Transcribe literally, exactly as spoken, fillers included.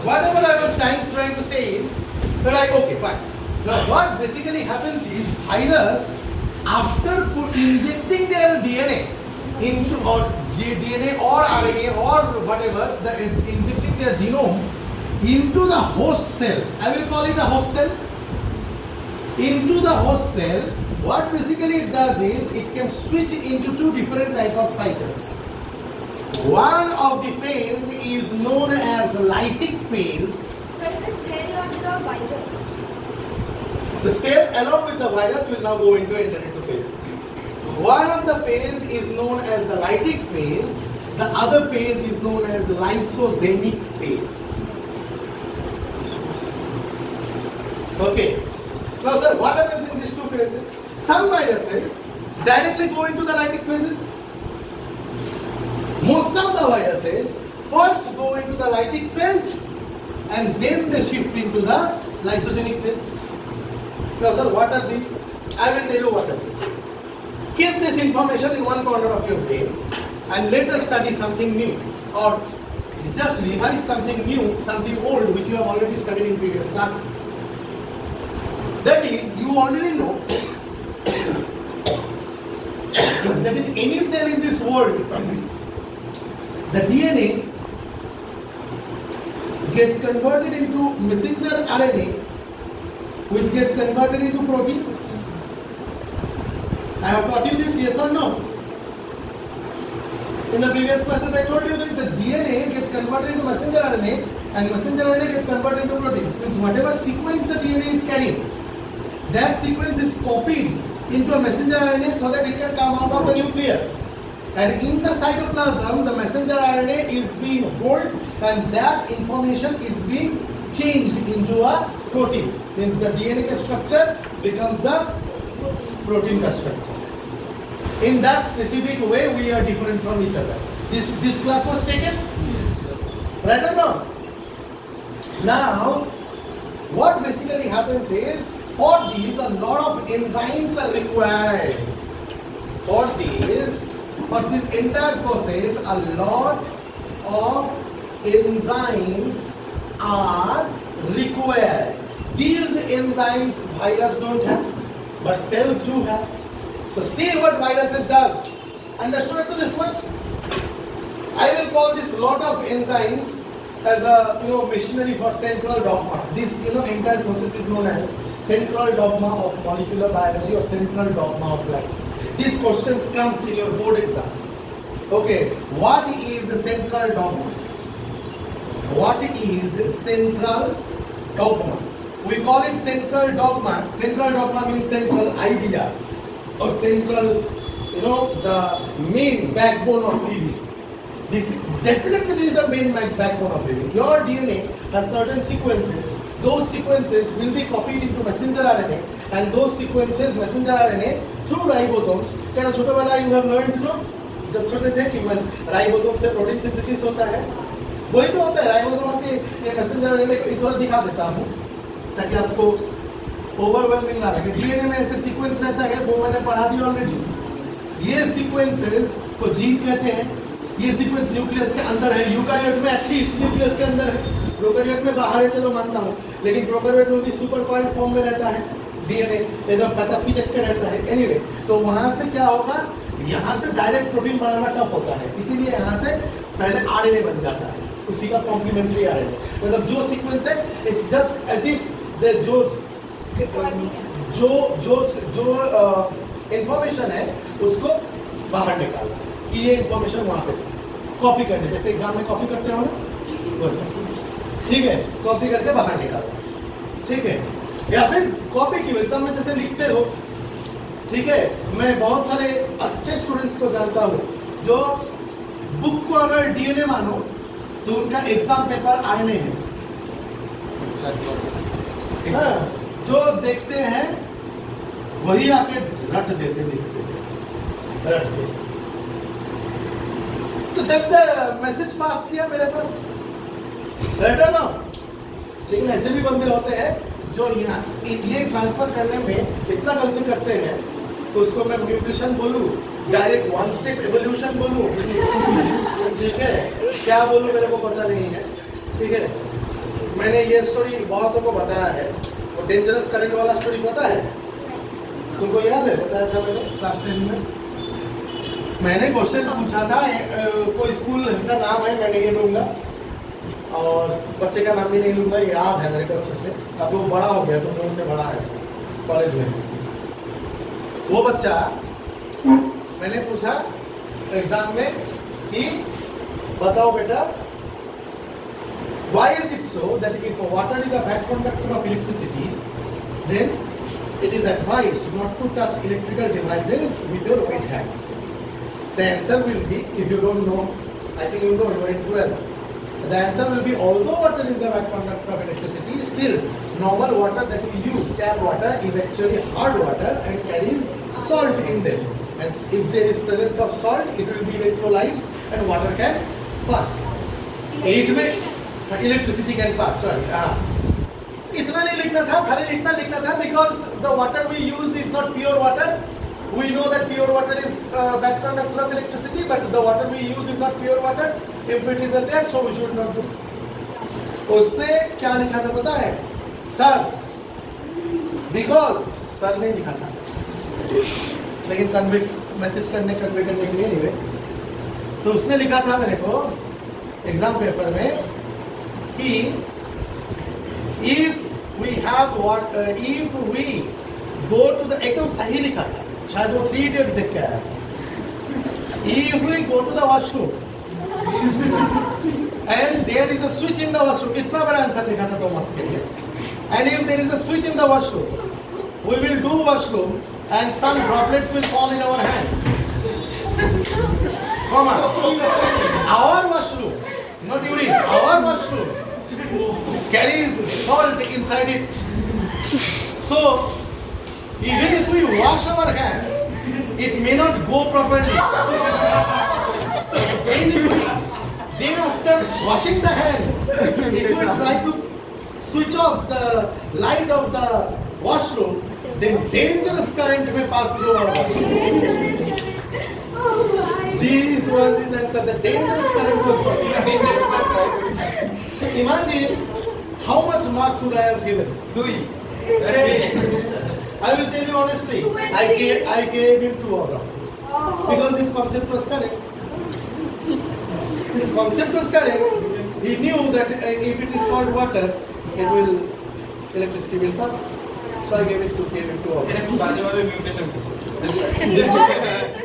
whatever I was trying, trying to say is, we're like, okay, fine. Now what basically happens is, virus, after put, injecting their D N A into or D N A or R N A or whatever, the, injecting their genome into the host cell, I will call it a host cell, into the host cell, what basically it does is, it can switch into two different type of cycles. One of the phase is known as lytic phase. So the cell or the virus? The cell along with the virus will now go into enter into phases. One of the phase is known as the lytic phase. The other phase is known as the lysogenic phase. Okay. Now sir, what happens in these two phases? Some viruses directly go into the lytic phases. Most of the viruses first go into the lytic phase and then they shift into the lysogenic phase. Now sir, what are these? I will tell you what are these. Keep this information in one corner of your brain and let us study something new, or just revise something new, something old which you have already studied in previous classes. That is, you already know that in any cell in this world, the D N A gets converted into messenger R N A, which gets converted into proteins. I have taught you this, yes or no? In the previous classes I told you this, the D N A gets converted into messenger R N A and messenger R N A gets converted into proteins. Means whatever sequence the D N A is carrying, that sequence is copied into a messenger R N A so that it can come out of the nucleus. And in the cytoplasm, the messenger R N A is being held and that information is being changed into a protein. Means the D N A structure becomes the protein structure. In that specific way, we are different from each other. This, this class was taken? Yes. Right or not? Now, what basically happens is, for these, a lot of enzymes are required. For these, for this entire process, a lot of enzymes are required. These enzymes virus don't have, but cells do have. So see what viruses does. Understood up to this much? I will call this lot of enzymes as a you know machinery for central dogma. This you know entire process is known as central dogma of molecular biology or central dogma of life. These questions comes in your board exam. Okay, what is a central dogma? What is central dogma? We call it central dogma. Central dogma means central idea or central, you know, the main backbone of living. This definitely this is the main backbone of living. Your D N A has certain sequences. Those sequences will be copied into messenger R N A, and those sequences messenger R N A through ribosomes. क्या ना छोटा वाला you have learned no? जब छोटे थे कि ribosome से protein synthesis होता है, वही तो होता है राइबोसोम के मैसेंजर आर एन ए को थोड़ा दिखा देता हूँ ताकि आपको ओवरवेलमिंग ना लगे। डीएनए में ऐसे सीक्वेंस रहता है, वो मैंने पढ़ा दिया ऑलरेडी। ये सीक्वेंसेस को जीन कहते हैं। ये सीक्वेंस न्यूक्लियस के अंदर है, यूकारियोट में एटलीस्ट न्यूक्लियस के अंदर है, प्रोकैरियोट में बाहर है, चलो मानता हूँ, लेकिन प्रोकैरियोट में भी सुपर कॉइल फॉर्म में रहता है डीएनए, एकदम पचा पिचक के रहता है। एनीवे, तो वहां से क्या होगा, यहाँ से डायरेक्ट प्रोटीन बनाना टफ होता है, इसीलिए यहाँ से पहले आरएनए बन जाता है, उसी का कॉम्प्लीमेंट्री आरएनए। मतलब जो सीक्वेंस है it's just as if the जो जो जो जो इंफॉर्मेशन है उसको बाहर निकालना कि ये इंफॉर्मेशन वहां पे कॉपी करने, जैसे एग्जाम में कॉपी करते हो ना वैसे, ठीक है, कॉपी करके बाहर निकालना, ठीक है। या फिर कॉपी क्यों, एग्जाम में जैसे लिखते हो, ठीक है। मैं बहुत सारे अच्छे स्टूडेंट्स को जानता हूँ जो बुक को अगर डीएनए मानो तो उनका एग्जाम पेपर आरएनए है। हाँ, जो देखते हैं वही आके रट देते लिखते रट देते। तो जब से मैसेज पास किया मेरे पास रहता ना, लेकिन ऐसे भी बंदे होते हैं जो यहाँ ये ट्रांसफर करने में इतना गलती करते हैं, तो उसको मैं म्यूटेशन बोलूँ, डायरेक्ट वन स्टेप एवोल्यूशन बोलूँ, ठीक है, क्या बोलूँ मेरे को पता नहीं है, ठीक है। मैंने ये स्टोरी बहुतों को बताया है, वो डेंजरस करंट वाला स्टोरी पता है तुमको? याद है? बताया था मैंने क्लास टेन में। मैंने क्वेश्चन पूछा था, कोई स्कूल का नाम है, मैं नहीं लूंगा और बच्चे का नाम भी नहीं लूंगा, याद है मेरे को अच्छे से। अब वो बड़ा हो गया, तुम लोगों से बड़ा है कॉलेज में। वो बच्चा, मैंने पूछा एग्जाम में कि बताओ बेटा, why is it so that if water is a bad conductor of electricity, then it is advised not to touch electrical devices with your wet hands? The answer will be, if you don't know, I think you know, you are in twelve. The answer will be, although water is a bad conductor of electricity, still normal water that we use, tap water, is actually hard water and carries salt in them. And if there is presence of salt, it will be electrolyzed and water can pass. It will, electricity can pass. Sorry. Ah. इतना नहीं लिखना था, खाली इतना लिखना था, because the water we use is not pure water. We know that pure water is uh, bad conductor of electricity, but the water we use is not pure water. Impurities are there, so we should not do. उसने क्या लिखा था पता है? Sir, because sir ने लिखा था, लेकिन कन्वे मैसेज करने कन्वे करने के लिए नहीं हुए। तो उसने लिखा था मेरे को एग्जाम पेपर में कि if we have what uh, if we go to the, एकदम सही लिखा था, शायद वो थ्री इडियट्स देख के आया था। If we go to the washroom and there is a switch in the washroom, इतना बड़ा आंसर लिखा था दो मार्क्स के लिए। And if there is a switch in the washroom, we will do washroom and some droplets will fall in our hand. Comma. Our washroom, not urine, our washroom carries salt inside it. So, even if we wash our hands, it may not go properly. Then, if we, then after washing the hand, if we try to switch off the light of the washroom, then dangerous current may pass through our washroom. This was his answer. The dangerous current was passing. So imagine how much marks would I have given? I will tell you honestly, I gave, I gave him two out of two. Because his concept was correct. His concept was correct. He knew that if it is salt water, it will, electricity will pass. So I gave it to, gave it two out of two.